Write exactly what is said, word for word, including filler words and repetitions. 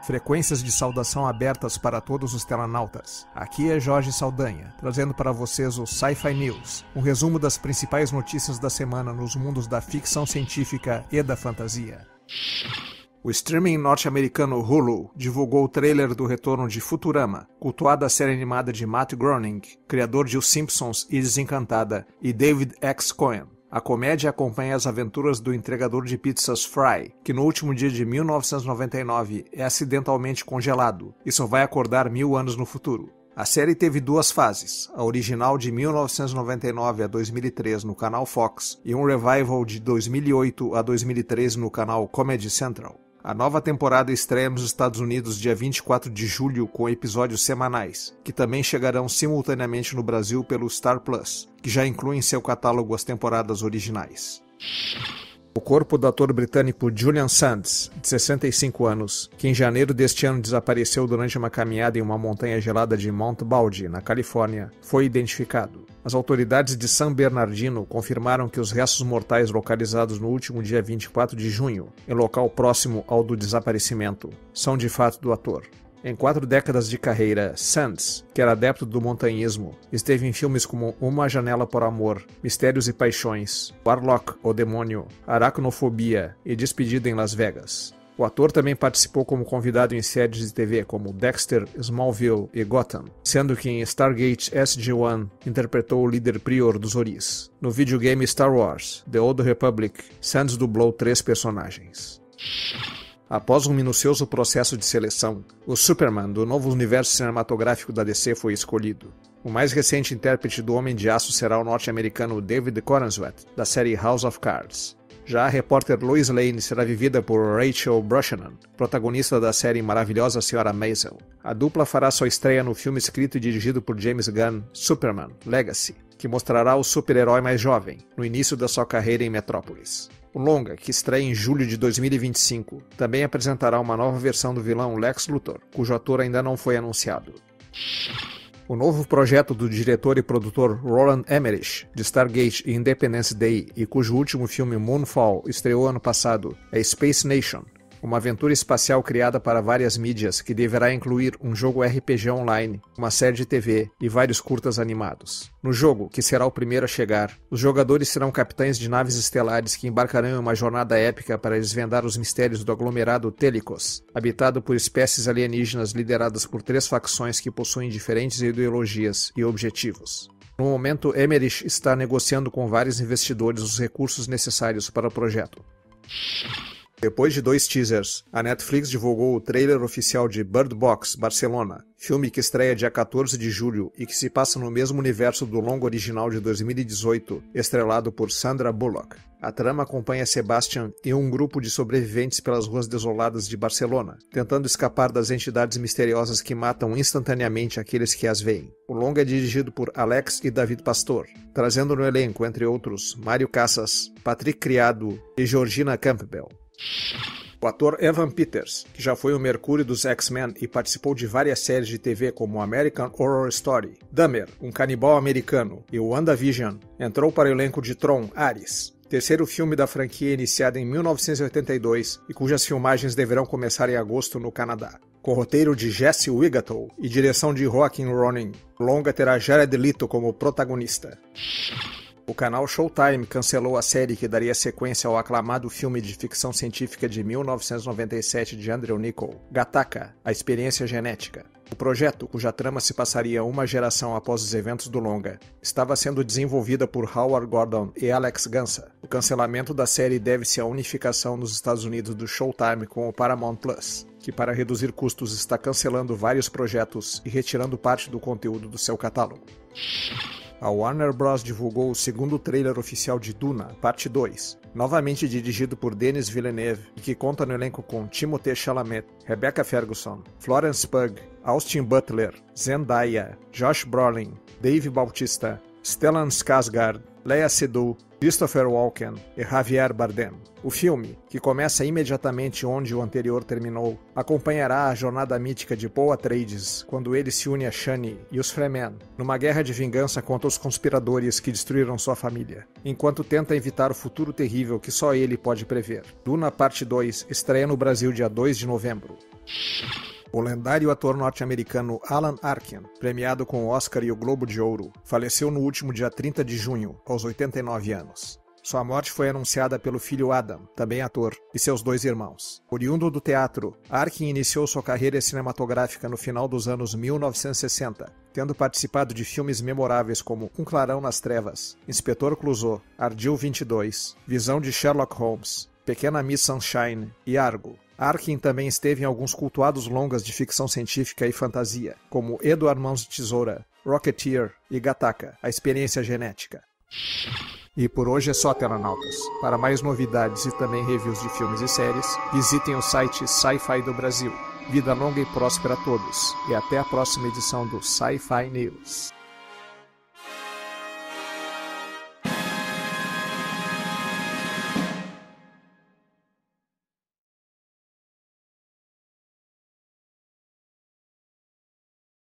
Frequências de saudação abertas para todos os telenautas. Aqui é Jorge Saldanha, trazendo para vocês o Sci-Fi News, um resumo das principais notícias da semana nos mundos da ficção científica e da fantasia. O streaming norte-americano Hulu divulgou o trailer do retorno de Futurama, cultuada série animada de Matt Groening, criador de Os Simpsons e Desencantada, e David X. Cohen. A comédia acompanha as aventuras do entregador de pizzas Fry, que no último dia de mil novecentos e noventa e nove é acidentalmente congelado e só vai acordar mil anos no futuro. A série teve duas fases, a original de mil novecentos e noventa e nove a dois mil e três no canal Fox e um revival de dois mil e oito a dois mil e treze no canal Comedy Central. A nova temporada estreia nos Estados Unidos dia vinte e quatro de julho com episódios semanais, que também chegarão simultaneamente no Brasil pelo Star Plus, que já inclui em seu catálogo as temporadas originais. O corpo do ator britânico Julian Sands, de sessenta e cinco anos, que em janeiro deste ano desapareceu durante uma caminhada em uma montanha gelada de Mount Baldy, na Califórnia, foi identificado. As autoridades de San Bernardino confirmaram que os restos mortais localizados no último dia vinte e quatro de junho, em local próximo ao do desaparecimento, são de fato do ator. Em quatro décadas de carreira, Sands, que era adepto do montanhismo, esteve em filmes como Uma Janela por Amor, Mistérios e Paixões, Warlock, o Demônio, Aracnofobia e Despedida em Las Vegas. O ator também participou como convidado em séries de T V como Dexter, Smallville e Gotham, sendo que em Stargate S G um interpretou o líder prior dos Oris. No videogame Star Wars, The Old Republic, Sands dublou três personagens. Após um minucioso processo de seleção, o Superman do novo universo cinematográfico da D C foi escolhido. O mais recente intérprete do Homem de Aço será o norte-americano David Corenswet, da série House of Cards. Já a repórter Lois Lane será vivida por Rachel Brosnahan, protagonista da série Maravilhosa Senhora Maisel. A dupla fará sua estreia no filme escrito e dirigido por James Gunn, Superman Legacy, que mostrará o super-herói mais jovem, no início da sua carreira em Metrópolis. O longa, que estreia em julho de dois mil e vinte e cinco, também apresentará uma nova versão do vilão Lex Luthor, cujo ator ainda não foi anunciado. O novo projeto do diretor e produtor Roland Emmerich, de Stargate e Independence Day, e cujo último filme Moonfall estreou ano passado, é Space Nation, uma aventura espacial criada para várias mídias que deverá incluir um jogo R P G online, uma série de T V e vários curtas animados. No jogo, que será o primeiro a chegar, os jogadores serão capitães de naves estelares que embarcarão em uma jornada épica para desvendar os mistérios do aglomerado Telicos, habitado por espécies alienígenas lideradas por três facções que possuem diferentes ideologias e objetivos. No momento, Emmerich está negociando com vários investidores os recursos necessários para o projeto. Depois de dois teasers, a Netflix divulgou o trailer oficial de Bird Box Barcelona, filme que estreia dia quatorze de julho e que se passa no mesmo universo do longa original de dois mil e dezoito, estrelado por Sandra Bullock. A trama acompanha Sebastian e um grupo de sobreviventes pelas ruas desoladas de Barcelona, tentando escapar das entidades misteriosas que matam instantaneamente aqueles que as veem. O longa é dirigido por Alex e David Pastor, trazendo no elenco, entre outros, Mário Casas, Patrick Criado e Georgina Campbell. O ator Evan Peters, que já foi o Mercúrio dos X-Men e participou de várias séries de T V como American Horror Story, Dahmer, um canibal americano, e WandaVision, entrou para o elenco de Tron: Ares, terceiro filme da franquia iniciada em mil novecentos e oitenta e dois e cujas filmagens deverão começar em agosto no Canadá. Com roteiro de Jesse Wigatow e direção de Joaquin Ronin, o longa terá Jared Leto como protagonista. O canal Showtime cancelou a série que daria sequência ao aclamado filme de ficção científica de mil novecentos e noventa e sete de Andrew Niccol, Gattaca, a experiência genética. O projeto, cuja trama se passaria uma geração após os eventos do longa, estava sendo desenvolvida por Howard Gordon e Alex Gansa. O cancelamento da série deve-se à unificação nos Estados Unidos do Showtime com o Paramount Plus, que para reduzir custos está cancelando vários projetos e retirando parte do conteúdo do seu catálogo. A Warner Bros. Divulgou o segundo trailer oficial de Duna, parte dois, novamente dirigido por Denis Villeneuve, e que conta no elenco com Timothée Chalamet, Rebecca Ferguson, Florence Pugh, Austin Butler, Zendaya, Josh Brolin, Dave Bautista, Stellan Skarsgård, Léa Seydoux, Christopher Walken e Javier Bardem. O filme, que começa imediatamente onde o anterior terminou, acompanhará a jornada mítica de Paul Atreides quando ele se une a Shani e os Fremen numa guerra de vingança contra os conspiradores que destruíram sua família, enquanto tenta evitar o futuro terrível que só ele pode prever. Duna Parte dois estreia no Brasil dia dois de novembro. O lendário ator norte-americano Alan Arkin, premiado com o Oscar e o Globo de Ouro, faleceu no último dia trinta de junho, aos oitenta e nove anos. Sua morte foi anunciada pelo filho Adam, também ator, e seus dois irmãos. Oriundo do teatro, Arkin iniciou sua carreira cinematográfica no final dos anos mil novecentos e sessenta, tendo participado de filmes memoráveis como Um Clarão nas Trevas, Inspetor Clouseau, Ardil vinte e dois, Visão de Sherlock Holmes, Pequena Miss Sunshine e Argo. Arkin também esteve em alguns cultuados longas de ficção científica e fantasia, como Edward Mãos de Tesoura, Rocketeer e Gattaca, a experiência genética. E por hoje é só, Telenautas. Para mais novidades e também reviews de filmes e séries, visitem o site Sci-Fi do Brasil. Vida longa e próspera a todos, e até a próxima edição do Sci-Fi News.